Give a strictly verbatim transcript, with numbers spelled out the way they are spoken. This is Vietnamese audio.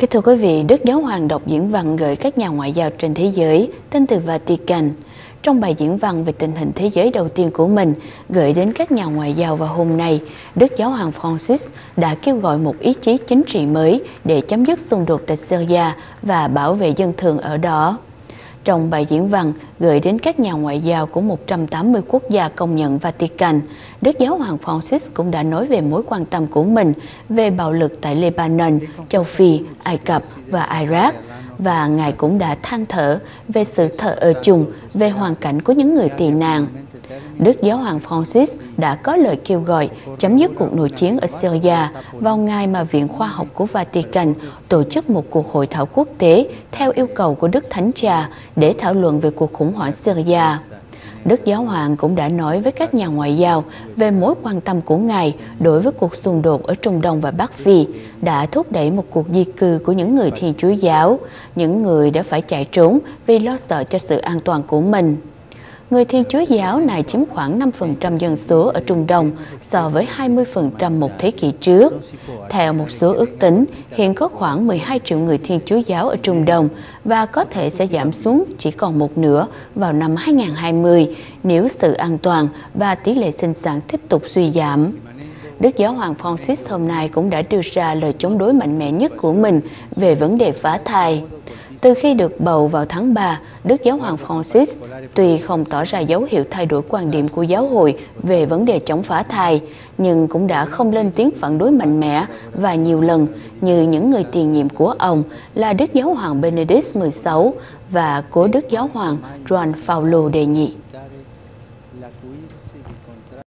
Kính thưa quý vị, Đức Giáo Hoàng đọc diễn văn gửi các nhà ngoại giao trên thế giới, tên từ Vatican. Trong bài diễn văn về tình hình thế giới đầu tiên của mình, gửi đến các nhà ngoại giao vào hôm nay, Đức Giáo Hoàng Francis đã kêu gọi một ý chí chính trị mới để chấm dứt xung đột tại Syria và bảo vệ dân thường ở đó. Trong bài diễn văn gửi đến các nhà ngoại giao của một trăm tám mươi quốc gia công nhận Vatican, Đức Giáo Hoàng Francis cũng đã nói về mối quan tâm của mình về bạo lực tại Lebanon, châu Phi, Ai Cập và Iraq, và Ngài cũng đã than thở về sự thờ ơ chung về hoàn cảnh của những người tị nạn. Đức Giáo Hoàng Francis đã có lời kêu gọi chấm dứt cuộc nội chiến ở Syria vào ngày mà Viện Khoa học của Vatican tổ chức một cuộc hội thảo quốc tế theo yêu cầu của Đức Thánh Cha để thảo luận về cuộc khủng hoảng Syria. Đức Giáo Hoàng cũng đã nói với các nhà ngoại giao về mối quan tâm của Ngài đối với cuộc xung đột ở Trung Đông và Bắc Phi, đã thúc đẩy một cuộc di cư của những người Thiên Chúa giáo, những người đã phải chạy trốn vì lo sợ cho sự an toàn của mình. Người Thiên Chúa giáo này chiếm khoảng năm phần trăm dân số ở Trung Đông so với hai mươi phần trăm một thế kỷ trước. Theo một số ước tính, hiện có khoảng mười hai triệu người Thiên Chúa giáo ở Trung Đông và có thể sẽ giảm xuống chỉ còn một nửa vào năm hai nghìn không trăm hai mươi nếu sự an toàn và tỷ lệ sinh sản tiếp tục suy giảm. Đức Giáo Hoàng Francis hôm nay cũng đã đưa ra lời chống đối mạnh mẽ nhất của mình về vấn đề phá thai. Từ khi được bầu vào tháng ba, Đức Giáo Hoàng Francis tuy không tỏ ra dấu hiệu thay đổi quan điểm của giáo hội về vấn đề chống phá thai, nhưng cũng đã không lên tiếng phản đối mạnh mẽ và nhiều lần như những người tiền nhiệm của ông là Đức Giáo Hoàng Benedict mười sáu và cố Đức Giáo Hoàng Gioan Phaolô đệ nhị.